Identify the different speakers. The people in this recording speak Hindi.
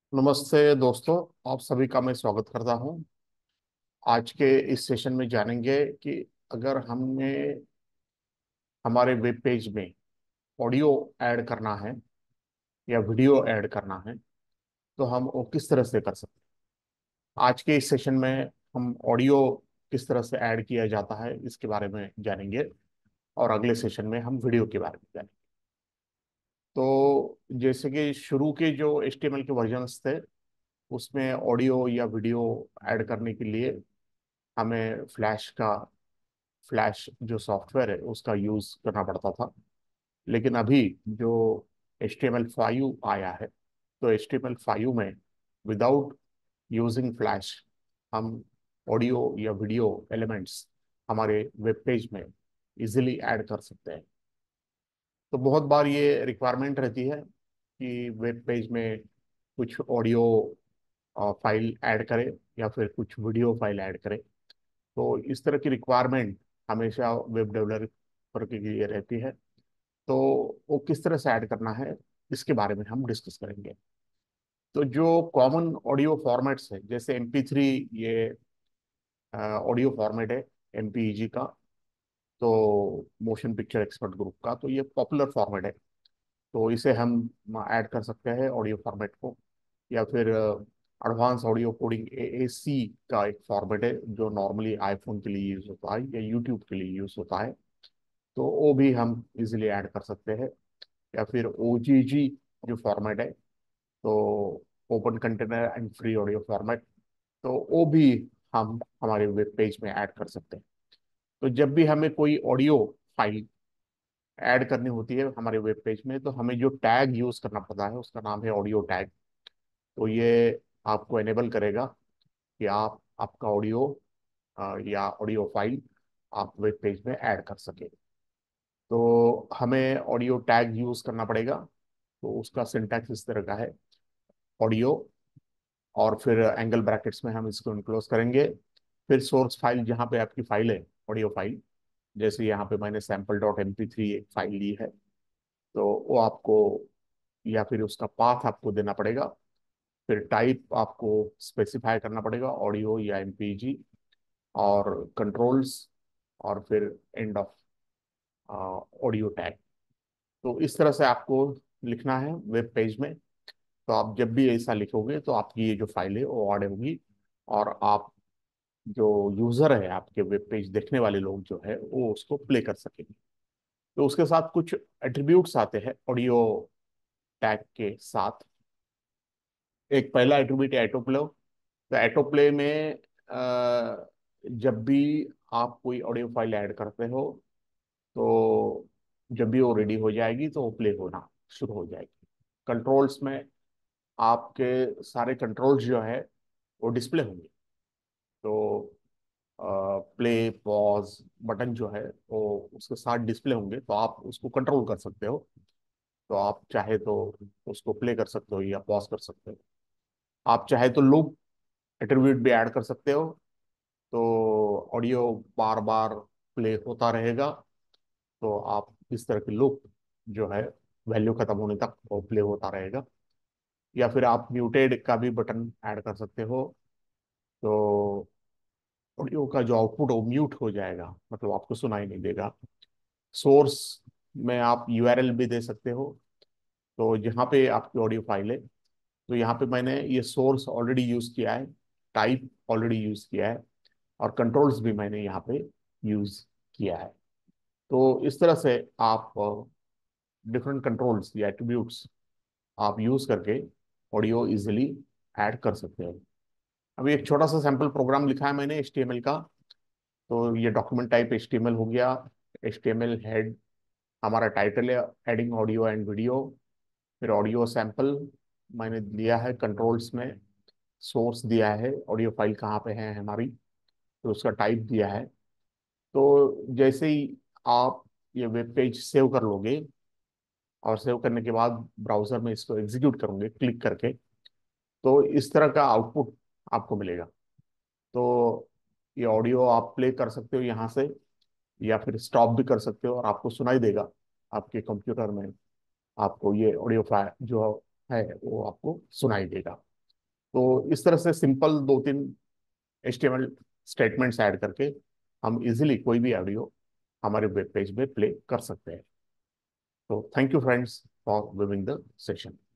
Speaker 1: नमस्ते दोस्तों। आप सभी का मैं स्वागत करता हूं। आज के इस सेशन में जानेंगे कि अगर हमने हमारे वेब पेज में ऑडियो ऐड करना है या वीडियो ऐड करना है तो हम वो किस तरह से कर सकते हैं। आज के इस सेशन में हम ऑडियो किस तरह से ऐड किया जाता है इसके बारे में जानेंगे और अगले सेशन में हम वीडियो के बारे में जानेंगे। तो जैसे कि शुरू के जो HTML के वर्जन्स थे उसमें ऑडियो या वीडियो ऐड करने के लिए हमें फ्लैश जो सॉफ्टवेयर है उसका यूज करना पड़ता था। लेकिन अभी जो HTML5 आया है तो HTML5 में विदाउट यूजिंग फ्लैश हम ऑडियो या वीडियो एलिमेंट्स हमारे वेब पेज में इजीली ऐड कर सकते हैं। तो बहुत बार ये रिक्वायरमेंट रहती है कि वेब पेज में कुछ ऑडियो फाइल ऐड करें या फिर कुछ वीडियो फाइल ऐड करें। तो इस तरह की रिक्वायरमेंट हमेशा वेब डेवलपर के लिए रहती है। तो वो किस तरह से ऐड करना है इसके बारे में हम डिस्कस करेंगे। तो जो कॉमन ऑडियो फॉर्मेट्स है जैसे MP3, ये ऑडियो फॉर्मेट है MPEG का। तो मोशन पिक्चर एक्सपर्ट ग्रुप का तो ये पॉपुलर फॉर्मेट है। तो इसे हम ऐड कर सकते हैं ऑडियो फॉर्मेट को। या फिर एडवांस ऑडियो कोडिंग AAC का एक फॉर्मेट है जो नॉर्मली आईफोन के लिए यूज होता है या यूट्यूब के लिए यूज होता है। तो वो भी हम इजीली ऐड कर सकते हैं। या फिर OGG जो फॉर्मेट है, तो open container and free audio format, तो वो भी हम हमारे वेब पेज में ऐड कर सकते हैं। तो जब भी हमें कोई ऑडियो फाइल ऐड करनी होती है हमारे वेब पेज में तो हमें जो टैग यूज करना पड़ता है उसका नाम है ऑडियो टैग। तो ये आपको एनेबल करेगा कि आप आपका ऑडियो या ऑडियो फाइल आप वेब पेज में ऐड कर सके। तो हमें ऑडियो टैग यूज करना पड़ेगा। तो उसका सिंटैक्स इस तरह का है: ऑडियो और फिर एंगल ब्रैकेट्स में हम इसको इनक्लोज करेंगे। फिर सोर्स फाइल जहाँ पे आपकी फाइल है, ऑडियो फाइल, जैसे यहाँ पे मैंने sample.mp3 एक फाइल ली है। तो वो आपको या फिर उसका पाथ आपको देना पड़ेगा। फिर टाइप आपको स्पेसिफाई करना पड़ेगा, ऑडियो या MPG, और कंट्रोल्स, और फिर एंड ऑफ ऑडियो टैग। तो इस तरह से आपको लिखना है वेब पेज में। तो आप जब भी ऐसा लिखोगे तो आपकी ये जो फाइल है वो ऐड होगी। और आप जो यूजर है, आपके वेब पेज देखने वाले लोग जो है, वो उसको प्ले कर सकेंगे। तो उसके साथ कुछ एट्रीब्यूट्स आते हैं ऑडियो टैग के साथ। एक पहला एट्रीब्यूट है एटोप्ले। तो एटोप्ले में जब भी आप कोई ऑडियो फाइल ऐड करते हो तो जब भी वो रेडी हो जाएगी तो वो प्ले होना शुरू हो जाएगी। कंट्रोल्स में आपके सारे कंट्रोल्स जो है वो डिस्प्ले होंगे। तो प्ले पॉज बटन जो है वो उसके साथ डिस्प्ले होंगे, तो आप उसको कंट्रोल कर सकते हो। तो आप चाहे तो उसको प्ले कर सकते हो या पॉज कर सकते हो। आप चाहे तो लूप एट्रीब्यूट भी ऐड कर सकते हो। तो ऑडियो बार बार प्ले होता रहेगा। तो आप इस तरह के लूप जो है वैल्यू खत्म होने तक वो प्ले होता रहेगा। या फिर आप म्यूटेड का भी बटन ऐड कर सकते हो। तो ऑडियो का जो आउटपुट वो म्यूट हो जाएगा, मतलब आपको सुनाई नहीं देगा। सोर्स में आप URL भी दे सकते हो। तो जहाँ पे आपकी ऑडियो फाइल है, तो यहाँ पे मैंने ये सोर्स ऑलरेडी यूज किया है, टाइप ऑलरेडी यूज किया है, और कंट्रोल्स भी मैंने यहाँ पे यूज किया है। तो इस तरह से आप डिफरेंट कंट्रोल्स या एट्रीब्यूट्स आप यूज करके ऑडियो इजिली ऐड कर सकते हैं। अभी एक छोटा सा सैंपल प्रोग्राम लिखा है मैंने HTML का। तो ये डॉक्यूमेंट टाइप HTML हो गया। HTML हेड हमारा टाइटल है, एडिंग ऑडियो एंड वीडियो। फिर ऑडियो सैंपल मैंने दिया है कंट्रोल्स में। सोर्स दिया है, ऑडियो फाइल कहाँ पे है हमारी, तो उसका टाइप दिया है। तो जैसे ही आप ये वेब पेज सेव कर लोगे और सेव करने के बाद ब्राउजर में इसको एग्जीक्यूट करोगे क्लिक करके, तो इस तरह का आउटपुट आपको मिलेगा। तो ये ऑडियो आप प्ले कर सकते हो यहाँ से, या फिर स्टॉप भी कर सकते हो और आपको सुनाई देगा आपके कंप्यूटर में। आपको ये ऑडियो फाइल जो है वो आपको सुनाई देगा। तो इस तरह से सिंपल दो तीन HTML स्टेटमेंट्स ऐड करके हम इजीली कोई भी ऑडियो हमारे वेब पेज में प्ले कर सकते हैं। तो thank you friends for viewing the session.